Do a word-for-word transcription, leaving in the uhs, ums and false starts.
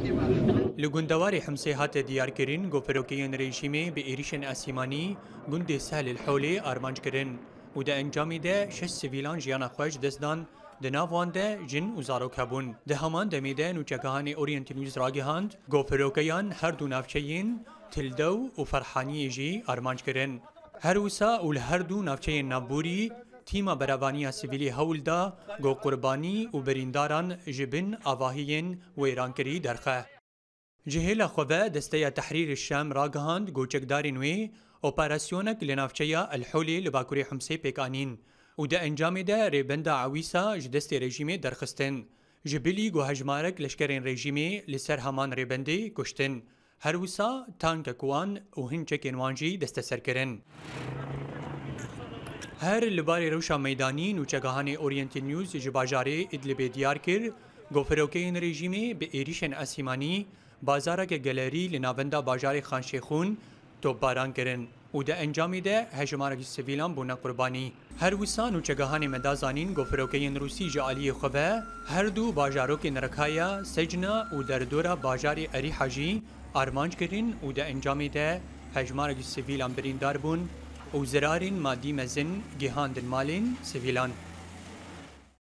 لگندواری حمسه هات دیار کرین گوپروکیین رژیمی به ایریشن اسیمانی گند سهل الحولی آرمانج کرن و ده انجامی ده شش سیویلان جیانا خوش دستدان ده ناوان ده جن و زاروک هبون ده همان دمیده نوچگهان اورینت نیوز راگهاند گوپروکیان هر دو نافچهین تلدو و فرحانی جی آرمانج کرن هر وسا و هر دو نافچهین نابوری تیما براوانی سیویلی هول دا گو قربانی و برینداران جبن آواهین و ایرانکری درخه جهیل خواه دسته تحریر الشام راگهاند گوچکداری نوی اپراسیونک لنافچه الحولی لباکوری حمسه پیکانین و ده انجام ده ریبنده عویسا جدست رژیمی درخستن جبلی گو هجمارک لشکرین رژیمی لسر همان ریبنده کشتن هر وسا تانک کوان و هنچکین وانجی دست سر کرن هر لبار روشا میدانی نوچگهان اورینت نیوز جباجاره ادلب دیار کر گوفروکین رژیمی به ایریشن اسیمانی بازارک گلری لناوندا باجار خانشیخون تو باران کرن و ده انجامی ده هجمارک سیویلان بونا قربانی هر وسان و چگهان مدازانین گوفروکین روسی جالی خواه هر دو باجاروک نرکایا سجنا و در دورا باجار اری حاجی آرمانج کرن و ده انجامی ده هجمارک سیویلان بریندار بون و زرارین مادی مزن گهاندن مالین سیویلان